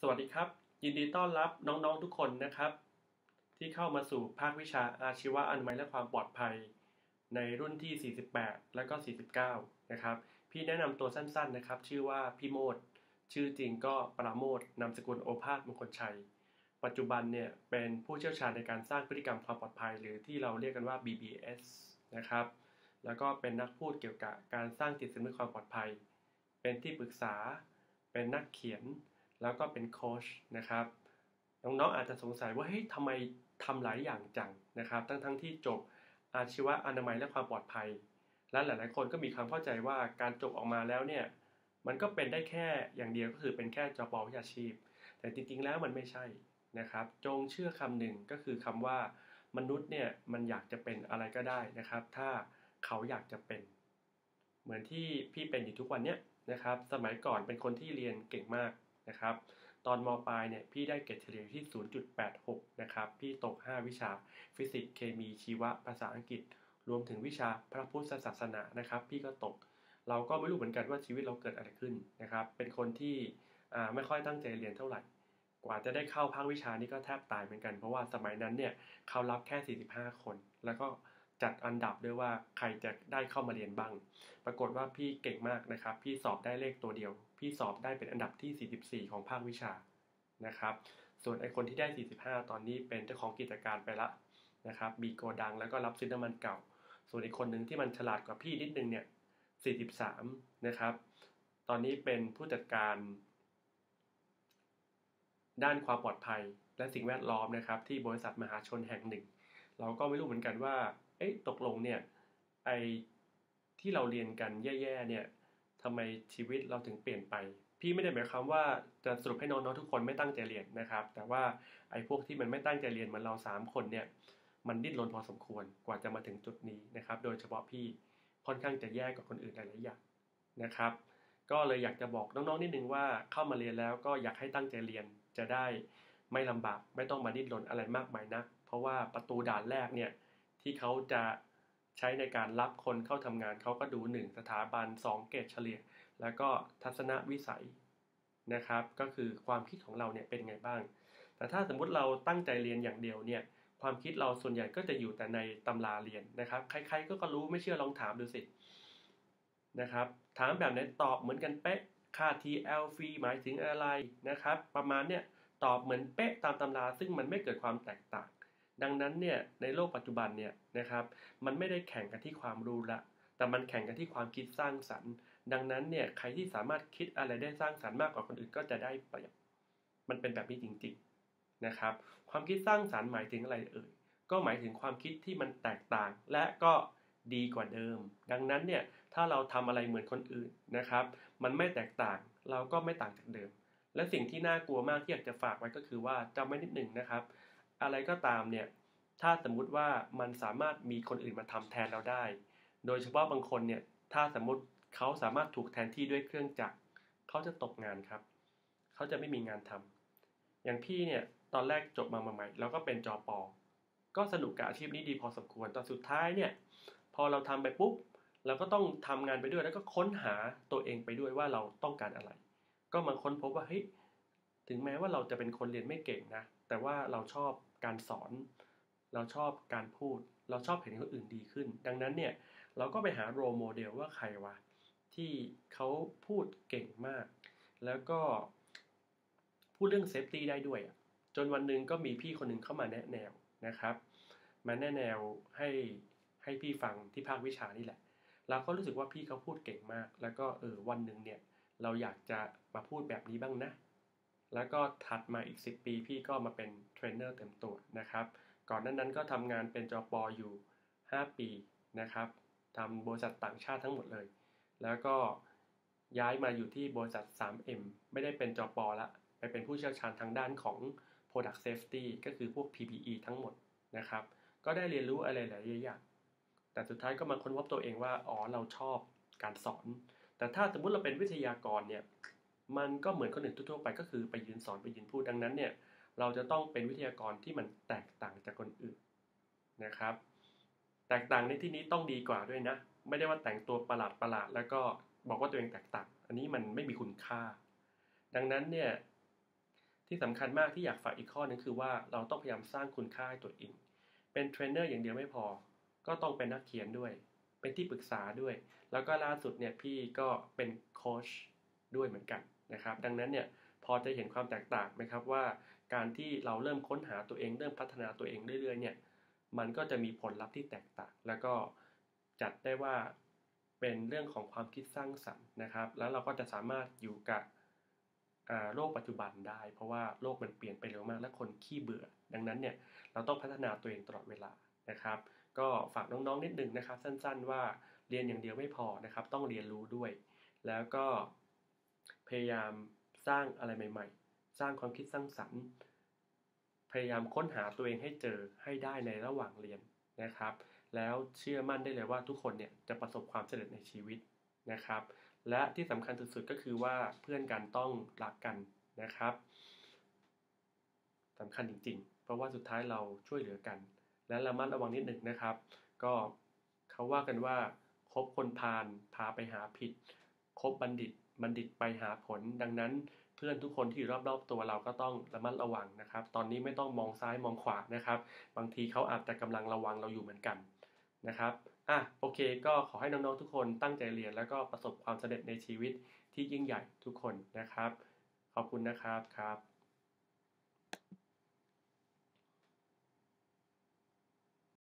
สวัสดีครับยินดีต้อนรับน้องๆทุกคนนะครับที่เข้ามาสู่ภาควิชาอาชีวะอนามัยและความปลอดภัยในรุ่นที่48และก็49นะครับพี่แนะนำตัวสั้นๆนะครับชื่อว่าพี่โมดชื่อจริงก็ปราโมทนามสกุลโอภาสมงคลชัยปัจจุบันเนี่ยเป็นผู้เชี่ยวชาญในการสร้างพฤติกรรมความปลอดภัยหรือที่เราเรียกกันว่า BBS นะครับแล้วก็เป็นนักพูดเกี่ยวกับการสร้างจิตสำนึกความปลอดภัยเป็นที่ปรึกษาเป็นนักเขียน แล้วก็เป็นโค้ชนะครับน้องๆอาจจะสงสัยว่าเฮ้ยทำไมทำหลายอย่างจังนะครับทั้งที่จบอาชีวะอนามัยและความปลอดภัยและหลายๆคนก็มีความเข้าใจว่าการจบออกมาแล้วเนี่ยมันก็เป็นได้แค่อย่างเดียวก็คือเป็นแค่จบวิชาชีพแต่จริงๆแล้วมันไม่ใช่นะครับจงเชื่อคำหนึ่งก็คือคำว่ามนุษย์เนี่ยมันอยากจะเป็นอะไรก็ได้นะครับถ้าเขาอยากจะเป็นเหมือนที่พี่เป็นอยู่ทุกวันเนี้ยนะครับสมัยก่อนเป็นคนที่เรียนเก่งมาก นะครับตอนมปลายเนี่ยพี่ได้เกรดเฉลี่ยที่ 0.86 นะครับพี่ตก 5 วิชาฟิสิกส์เคมีชีวะภาษาอังกฤษรวมถึงวิชาพระพุทธศาสนานะครับพี่ก็ตกเราก็ไม่รู้เหมือนกันว่าชีวิตเราเกิดอะไรขึ้นนะครับเป็นคนที่ไม่ค่อยตั้งใจเรียนเท่าไหร่กว่าจะได้เข้าภาควิชานี้ก็แทบตายเหมือนกันเพราะว่าสมัยนั้นเนี่ยเขารับแค่45คนแล้วก็จัดอันดับด้วยว่าใครจะได้เข้ามาเรียนบ้าง ปรากฏว่าพี่เก่งมากนะครับพี่สอบได้เลขตัวเดียวพี่สอบได้เป็นอันดับที่44ของภาควิชานะครับส่วนไอคนที่ได้45ตอนนี้เป็นเจ้าของกิจการไปละนะครับมีโกดังแล้วก็รับซื้อน้ำมันเก่าส่วนอีกคนหนึ่งที่มันฉลาดกว่าพี่นิดนึงเนี่ย43นะครับตอนนี้เป็นผู้จัดการด้านความปลอดภัยและสิ่งแวดล้อมนะครับที่บริษัทมหาชนแห่งหนึ่งเราก็ไม่รู้เหมือนกันว่าเอ๊ะตกลงเนี่ยไอที่เราเรียนกันแย่ๆเนี่ยทำไมชีวิตเราถึงเปลี่ยนไปพี่ไม่ได้หมายความว่าจะสรุปให้น้องๆทุกคนไม่ตั้งใจเรียนนะครับแต่ว่าไอ้พวกที่มันไม่ตั้งใจเรียนเหมือนเรา3 คนเนี่ยมันดิ้นรนพอสมควรกว่าจะมาถึงจุดนี้นะครับโดยเฉพาะพี่ค่อนข้างจะแย่กว่าคนอื่นหลายๆอย่างนะครับก็เลยอยากจะบอกน้องๆนิดนึงว่าเข้ามาเรียนแล้วก็อยากให้ตั้งใจเรียนจะได้ไม่ลำบากไม่ต้องมาดิ้นรนอะไรมากมายนักเพราะว่าประตูด่านแรกเนี่ยที่เขาจะใช้ในการรับคนเข้าทำงานเขาก็ดู1สถาบัน2เกรดเฉลี่ยแล้วก็ทัศนวิสัยนะครับก็คือความคิดของเราเนี่ยเป็นไงบ้างแต่ถ้าสมมุติเราตั้งใจเรียนอย่างเดียวเนี่ยความคิดเราส่วนใหญ่ก็จะอยู่แต่ในตำราเรียนนะครับใครๆก็รู้ไม่เชื่อลองถามดูสินะครับถามแบบไหนตอบเหมือนกันเป๊ะค่า TL ฟรีหมายถึงอะไรนะครับประมาณเนี่ยตอบเหมือนเป๊ะตามตำราซึ่งมันไม่เกิดความแตกต่างดังนั้นเนี่ยในโลกปัจจุบันเนี่ยนะครับมันไม่ได้แข่งกันที่ความรู้ละแต่มันแข่งกันที่ความคิดสร้างสรรค์ ดังนั้นเนี่ยใครที่สามารถคิดอะไรได้สร้างสรรค์มากกว่าคนอื่นก็จะได้เปรียบมันเป็นแบบนี้จริงๆนะครับความคิดสร้างสรรค์หมายถึงอะไรเอ่ยก็หมายถึงความคิดที่มันแตกต่างและก็ดีกว่าเดิมดังนั้นเนี่ยถ้าเราทำอะไรเหมือนคนอื่นนะครับมันไม่แตกต่างเราก็ไม่ต่างจากเดิมและสิ่งที่น่ากลัวมากที่อยากจะฝากไว้ก็คือว่าจำไว้นิดหนึ่งนะครับอะไรก็ตามเนี่ยถ้าสมมุติว่ามันสามารถมีคนอื่นมาทำแทนเราได้โดยเฉพาะบางคนเนี่ยถ้าสมมติเขาสามารถถูกแทนที่ด้วยเครื่องจักรเขาจะตกงานครับเขาจะไม่มีงานทำอย่างพี่เนี่ยตอนแรกจบมาใหม่ๆแล้วก็เป็นจอปอก็สนุกกับอาชีพนี้ดีพอสมควรตอนสุดท้ายเนี่ยพอเราทำไปปุ๊บเราก็ต้องทำงานไปด้วยแล้วก็ค้นหาตัวเองไปด้วยว่าเราต้องการอะไรก็มาค้นพบว่าเฮ้ยถึงแม้ว่าเราจะเป็นคนเรียนไม่เก่งนะแต่ว่าเราชอบการสอนเราชอบการพูดเราชอบเห็นคนอื่นดีขึ้นดังนั้นเนี่ย เราก็ไปหาโรโมเดลว่าใครวะที่เขาพูดเก่งมากแล้วก็พูดเรื่องเซฟตี้ได้ด้วยจนวันหนึ่งก็มีพี่คนหนึ่งเข้ามาแนะแนวนะครับมาแนะแนวให้ให้พี่ฟังที่ภาควิชานี่แหละเราก็รู้สึกว่าพี่เขาพูดเก่งมากแล้วก็วันหนึ่งเนี่ยเราอยากจะมาพูดแบบนี้บ้างนะแล้วก็ถัดมาอีก10 ปีพี่ก็มาเป็นเทรนเนอร์เต็มตัวนะครับก่อนหน้านั้นก็ทำงานเป็นจปอยู่5 ปีนะครับ ทำบริษัทต่างชาติทั้งหมดเลย แล้วก็ย้ายมาอยู่ที่บริษัท 3M ไม่ได้เป็นจปละไปเป็นผู้เชี่ยวชาญทางด้านของ Product Safety ก็คือพวก PPE ทั้งหมดนะครับก็ได้เรียนรู้อะไรหลายอย่างแต่สุดท้ายก็มาค้นพบตัวเองว่าอ๋อเราชอบการสอนแต่ถ้าสมมุติเราเป็นวิทยากรเนี่ยมันก็เหมือนคนอื่นทั่วไปก็คือไปยืนสอนไปยืนพูดดังนั้นเนี่ยเราจะต้องเป็นวิทยากรที่มันแตกต่างจากคนอื่นนะครับแตกต่างในที่นี้ต้องดีกว่าด้วยนะไม่ได้ว่าแต่งตัวประหลาดแล้วก็บอกว่าตัวเองแตกต่างอันนี้มันไม่มีคุณค่าดังนั้นเนี่ยที่สำคัญมากที่อยากฝากอีกข้อนึงคือว่าเราต้องพยายามสร้างคุณค่าให้ตัวเองเป็นเทรนเนอร์อย่างเดียวไม่พอก็ต้องเป็นนักเขียนด้วยเป็นที่ปรึกษาด้วยแล้วก็ล่าสุดเนี่ยพี่ก็เป็นโค้ชด้วยเหมือนกันนะครับดังนั้นเนี่ยพอจะเห็นความแตกต่างไหมครับว่าการที่เราเริ่มค้นหาตัวเองเริ่มพัฒนาตัวเองเรื่อยๆเนี่ยมันก็จะมีผลลัพธ์ที่แตกต่างแล้วก็จัดได้ว่าเป็นเรื่องของความคิดสร้างสรรค์นะครับแล้วเราก็จะสามารถอยู่กับโลกปัจจุบันได้เพราะว่าโลกมันเปลี่ยนไปเร็วมากและคนขี้เบื่อดังนั้นเนี่ยเราต้องพัฒนาตัวเองตลอดเวลานะครับก็ฝากน้องๆนิดนึงนะครับสั้นๆว่าเรียนอย่างเดียวไม่พอนะครับต้องเรียนรู้ด้วยแล้วก็พยายามสร้างอะไรใหม่ๆสร้างความคิดสร้างสรรค์พยายามค้นหาตัวเองให้เจอให้ได้ในระหว่างเรียนนะครับแล้วเชื่อมั่นได้เลยว่าทุกคนเนี่ยจะประสบความสำเร็จในชีวิตนะครับและที่สำคัญสุดๆก็คือว่าเพื่อนกันต้องรักกันนะครับสำคัญจริงๆเพราะว่าสุดท้ายเราช่วยเหลือกันและระมัดระวังนิดหนึ่งนะครับก็เขาว่ากันว่าคบคนพาลพาไปหาผิดคบบัณฑิตบัณฑิตไปหาผลดังนั้นเพื่อนทุกคนที่อยู่รอบๆตัวเราก็ต้องระมัดระวังนะครับตอนนี้ไม่ต้องมองซ้ายมองขวานะครับบางทีเขาอาจจะกำลังระวังเราอยู่เหมือนกันนะครับโอเคก็ขอให้น้องๆทุกคนตั้งใจเรียนแล้วก็ประสบความสำเร็จในชีวิตที่ยิ่งใหญ่ทุกคนนะครับขอบคุณนะครับครับ